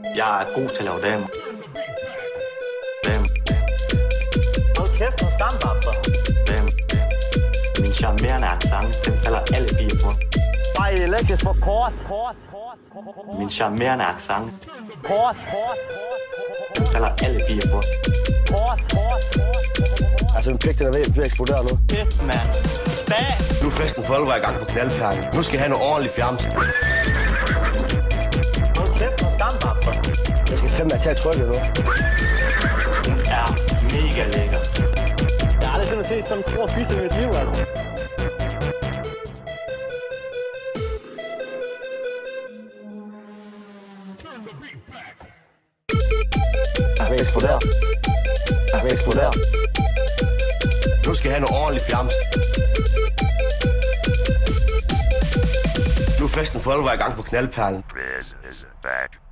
Jeg er god til at lave damer. Hold kæft, en skambabser. Min charmerende accent, den falder alle piger på. Bare elektrisk for kort. Min charmerende accent, Kort. den falder alle piger på. Kort. Altså, min pik, den er ved at eksplodere nu. Fedt, mand. Spag. Nu er festen for alvor i gang for knaldperlen. Nu skal jeg have noget ordentligt fjams. Hold kæft, en skambabser. Jeg skal fandme tage trykket nu. Hun er mega lækker. Jeg har aldrig sådan set sådan en stor fisse i mit liv, altså. Jeg vil eksplodere. Jeg vil eksplodere. Nu skal jeg have noget ordentligt fjams. Nu er festen for alvor i gang for knaldperlen. This is back.